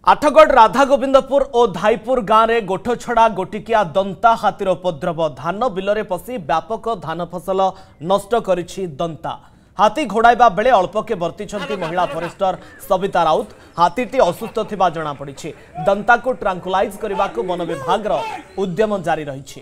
आठगढ़ राधा गोविंदपुर और धाईपुर गाँव में गोठछड़ा गोटिकिया दंता हाथीर उपद्रव धान बिलरे पशि व्यापक धान फसल नष्ट करिछि दंता। हाथी घोड़ाइबा बेले अल्पके वर्तिछंती महिला फॉरेस्टर सविता राउत। हाथीटी असुस्थ थिबा जणा पड़िछि। दंता को ट्रांकुलाइज करबाकू वन विभागर उद्यम जारी रहिछि।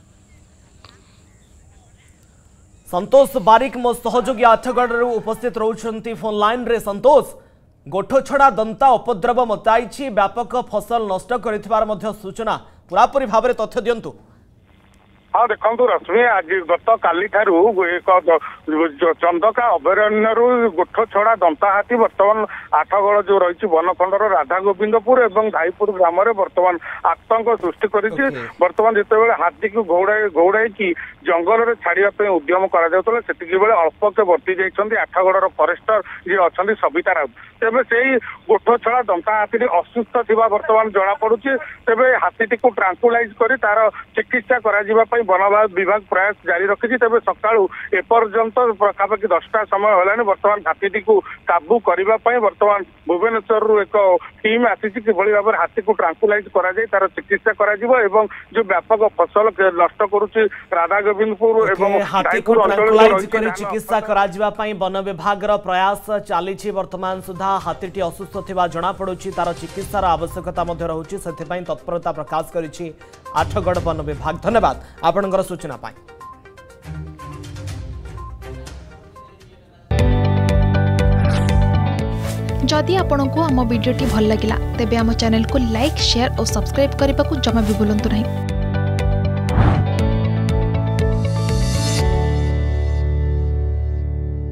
संतोष बारिक मो सहयोगी आठगढ़ उपस्थित रहउछंती फोन लाइन रे। संतोष, गोठछड़ा दंता उपद्रव मताई व्यापक फसल नष्ट कर सूचना पूरापूरी भाव में तथ्य दिंतु। हाँ देखो रश्मि आज गत काली एक चंदका अभयारण्य गोठछड़ा दंता हाथी बर्तमान आठगड़ जो रही वनखंडर राधा गोविंदपुर और धाईपुर ग्राम में बर्तमान आतंक सृष्टि कर बर्तमान जिते हाथी को घौड़ाई जंगल में छाड़ा उद्यम कर अल्पके वर्ती जाइए आठगड़ फॉरेस्टर जी अच्छा सविता राउत। तेज से गोठछड़ा दंता हाथी असुस्थ थी बर्तमान जना पड़ुची। तेज हाथी को ट्रांकुलाइज कर तार चिकित्सा कर वन विभाग प्रयास जारी रखी। तेज सका एपर्यंत पाखापाखि 10टा समय होलानी बर्तमान हाथी को काबू करने बर्तमान भुवनेश्वर एक टीम आसी कि भाव हाथी को ट्रांकुलाइज कर तार चिकित्सा कर जो व्यापक फसल नष्ट करुच्ची राधा गोविंदपुर हाथी को ट्रांकुलाइज कर चिकित्सा करा वन विभाग प्रयास चली। वर्तमान सुधा हाथीटी असुस्थ थिबा जणा पड़ुछि। तार चिकित्सार आवश्यकता रहुछि। सेथिपई तत्परता प्रकाश करिछि आठगढ़ वन विभाग। धन्यवाद आपनकर सूचना पाई। जदि आपंक आम भिडी भल लगा तेब आम चैनल को लाइक शेयर और सब्सक्राइब करने को जमा भी भूलु नहीं।